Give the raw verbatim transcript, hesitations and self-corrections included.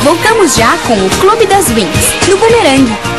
Voltamos já com o Clube das Wings, no Boomerang.